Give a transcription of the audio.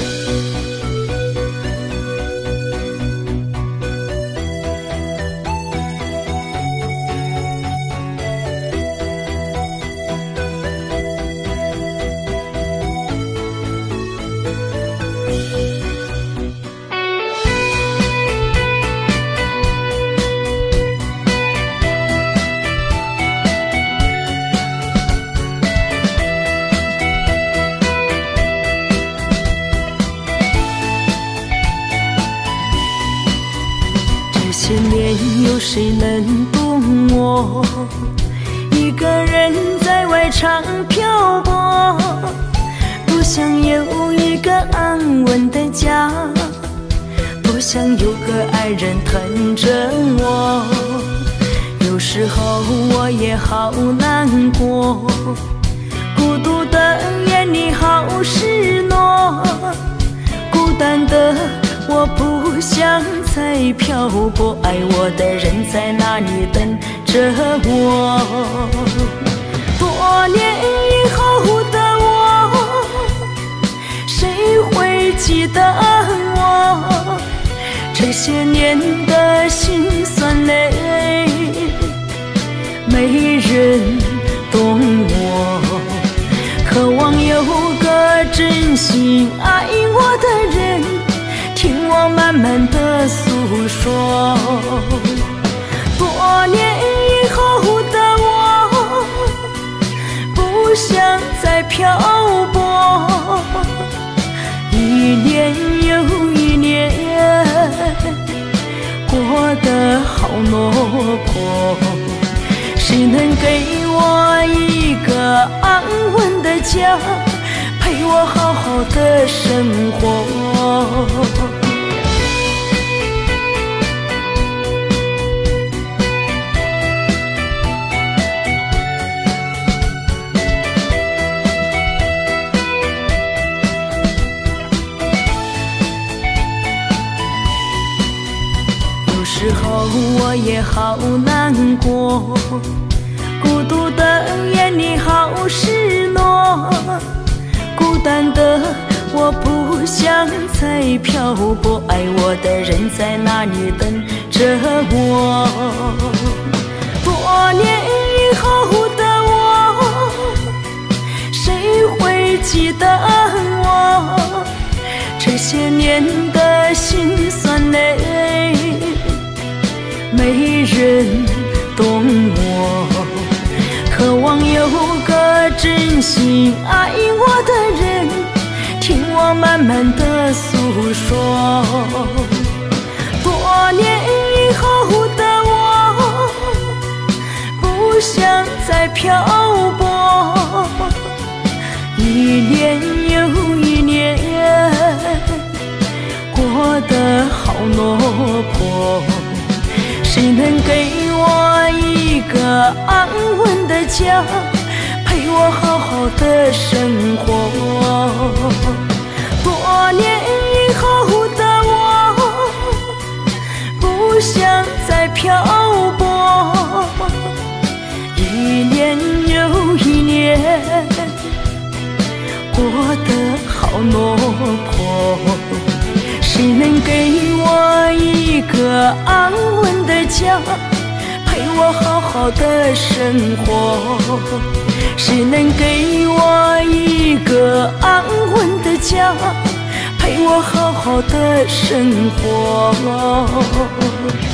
这些年有谁能懂我？一个人在外常漂泊，多想有一个安稳的家，多想有个爱人疼着我。有时候我也好难过，孤独的眼里好失落，孤单的我不想再漂泊，爱我的人在哪里等着我？多年以后的我，谁会记得我？这些年的辛酸泪，没人懂我。渴望有个真心爱我的人，听我慢慢的诉说。多年以后的我，不想再漂泊，一年又一年，过得好落魄。谁能给我一个安稳的家，陪我好好的生活？有时候我也好难过，孤独的眼里好失落，孤单的我不想再漂泊，爱我的人在哪里等着我？多年以后的我，谁会记得我？这些年的辛酸泪，没人懂我。渴望有个真心爱我的人，听我慢慢的诉说。多年以后的我，不想再漂泊，一年又一年，过得好落魄。谁能给我一个安稳的家，陪我好好的生活？多年以后的我，不想再漂泊，一年又一年，过得好落魄。谁能给我一个安稳的家，陪我好好的生活？谁能给我一个安稳的家，陪我好好的生活？